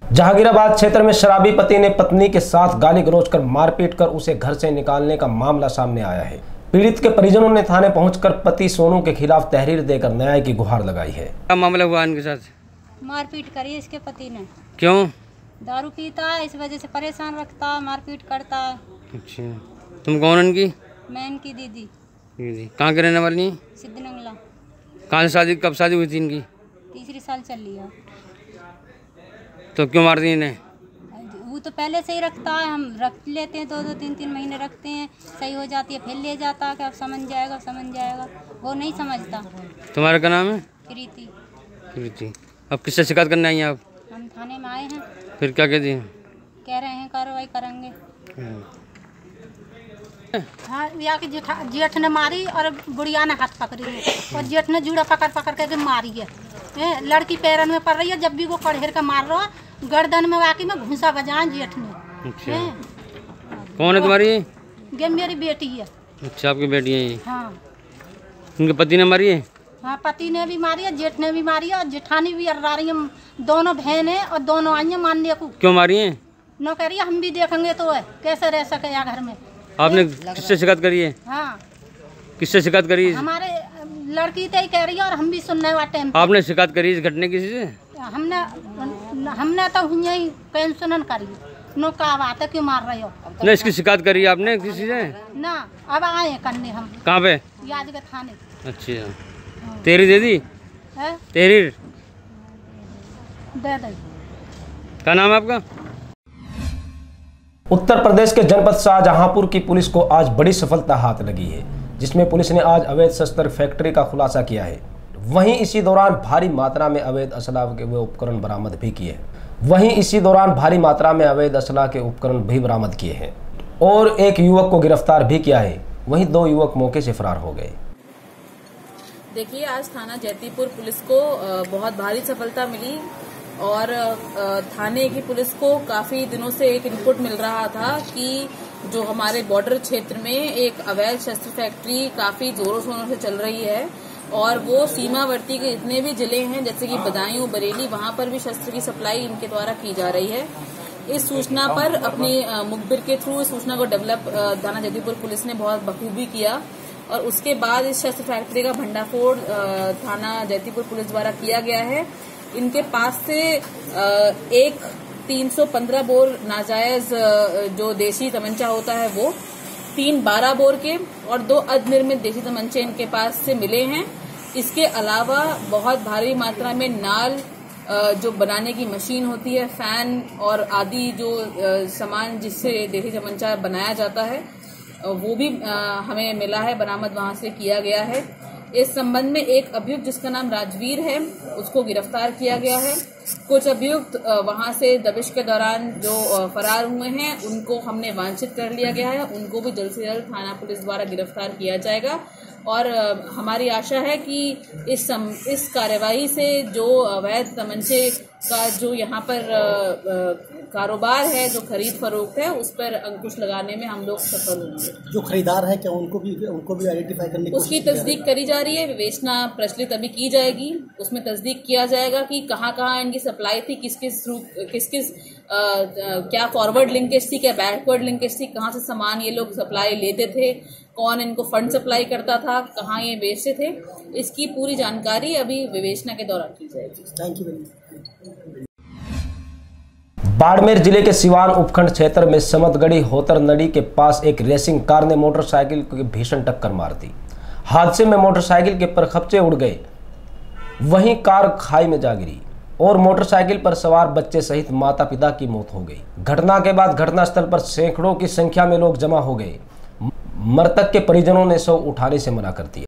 जहांगीराबाद क्षेत्र में शराबी पति ने पत्नी के साथ गाली गलौज कर मारपीट कर उसे घर से निकालने का मामला सामने आया है। पीड़ित के परिजनों ने थाने पहुंचकर पति सोनू के खिलाफ तहरीर देकर न्याय की गुहार लगाई है। क्या मामला हुआ इनके साथ? मारपीट करी इसके पति ने। क्यों? दारू पीता है, इस वजह से परेशान रखता है, मारपीट करता है। अच्छा, तुम कौन इनकी? मैं इनकी दीदी। दीदी कहाँ के रहने वाली? सिद्धनंगला। कहाँ से शादी, कब शादी हुई थी इनकी? तीसरी साल चल रही है। तो क्यों मार दी इन्हें? वो तो पहले से ही रखता है, हम रख लेते हैं, 2-2 3-3 महीने रखते हैं, सही हो जाती है, फिर ले जाता है कि अब समझ जाएगा, वो नहीं समझता। तुम्हारा क्या नाम है? प्रीति। प्रीति। अब किससे शिकायत करने आई हैं आप? हम थाने में आए हैं। फिर क्या कहती हैं? कह रहे हैं कार्रवाई करेंगे। हाँ, यहाँ की जेठ ने मारी और बुढ़िया ने हाथ पकड़ी और जेठ ने जूड़ा पकड़ के मारी है। लड़की पैरन में पड़ रही है, जब भी वो कड़ेर का मार रहा है, गर्दन में वाकई में घुसा बजा जेठ ने। अच्छा। कौन है तुम्हारी? ये मेरी बेटी है। अच्छा, आपकी बेटी है ये? हाँ। उनके पति ने मारी है? हाँ, पति ने भी मारी है, जेठ ने भी मारी है और जेठानी भी अर्रा रही है। दोनों बहन है और दोनों आई है मानने को। क्यों मारी है? नो कह रही है हम भी देखेंगे तो है कैसे रह सके यहाँ घर में। आपने किससे शिकायत करी है? हाँ, किससे शिकायत करी है? हमारे लड़की तो ही कह रही है और हम भी सुनने वाले टाइम। आपने शिकायत करी इस घटने किसी से? हमने तो यही पेंशन करी। नो कहा बात है, क्यों मार रहे हो? नहीं, इसकी शिकायत करी है आपने किसी से? ना, अब आए करने हम। कहाँ पे? याद के थाने। अच्छा, तेरी दे दी है? तेरी दे दे। क्या नाम है आपका? उत्तर प्रदेश के जनपद शाहजहांपुर की पुलिस को आज बड़ी सफलता हाथ लगी है, जिसमें पुलिस ने आज अवैध शस्त्र फैक्ट्री का खुलासा किया है। वहीं इसी दौरान भारी मात्रा में अवैध असला के उपकरण बरामद भी किए हैं और एक युवक को गिरफ्तार भी किया है। वहीं 2 युवक मौके से फरार हो गए। देखिए, आज थाना जैतीपुर पुलिस को बहुत भारी सफलता मिली और थाने की पुलिस को काफी दिनों से एक इनपुट मिल रहा था कि जो हमारे बॉर्डर क्षेत्र में एक अवैध शस्त्र फैक्ट्री काफी जोरों शोरों से चल रही है और वो सीमावर्ती के जितने भी जिले हैं जैसे कि बदायूं, बरेली, वहां पर भी शस्त्र की सप्लाई इनके द्वारा की जा रही है। इस सूचना पर अपनी मुखबिर के थ्रू इस सूचना को डेवलप थाना जैतीपुर पुलिस ने बहुत बखूबी किया और उसके बाद इस शस्त्र फैक्ट्री का भंडाफोड़ थाना जैतीपुर पुलिस द्वारा किया गया है। इनके पास से एक 315 बोर नाजायज जो देसी तमंचा होता है वो, 3 12 बोर के और 2 अधनिर्मित देसी तमंचे इनके पास से मिले हैं। इसके अलावा बहुत भारी मात्रा में नाल, जो बनाने की मशीन होती है, फैन और आदि जो सामान जिससे देसी तमंचा बनाया जाता है वो भी हमें मिला है, बरामद वहां से किया गया है। इस संबंध में एक अभियुक्त जिसका नाम राजवीर है उसको गिरफ्तार किया गया है। कुछ अभियुक्त वहां से दबिश के दौरान जो फरार हुए हैं उनको हमने वांछित कर लिया गया है, उनको भी जल्द से जल्द थाना पुलिस द्वारा गिरफ्तार किया जाएगा और हमारी आशा है कि इस कार्यवाही से जो अवैध तमंचे का जो यहाँ पर कारोबार है, जो खरीद फरोख्त है, उस पर अंकुश लगाने में हम लोग सफल होंगे। जो खरीदार है क्या उनको भी आइडेंटिफाई करने की उसकी तस्दीक करी जा रही है, विवेचना प्रचलित अभी की जाएगी, उसमें तस्दीक किया जाएगा कि कहाँ इनकी सप्लाई थी, किस क्या फॉरवर्ड लिंकेज थी, क्या बैकवर्ड लिंकेज थी, कहाँ से सामान ये लोग सप्लाई लेते थे, कौन इनको फंड सप्लाई करता था, कहाँ ये बेचते थे, इसकी पूरी जानकारी अभी विवेचना के दौरान की जाएगी। Thank you. बाड़मेर जिले के सिवान उपखंड क्षेत्र में समतगढ़ी होतर नदी के पास एक रेसिंग कार ने मोटरसाइकिल को भीषण टक्कर मार दी। हादसे में मोटरसाइकिल के परखच्चे उड़ गए, वहीं कार खाई में जा गिरी और मोटरसाइकिल पर सवार बच्चे सहित माता पिता की मौत हो गई। घटना के बाद घटनास्थल पर सैकड़ों की संख्या में लोग जमा हो गए। मृतक के परिजनों ने शव उठाने से मना कर दिया।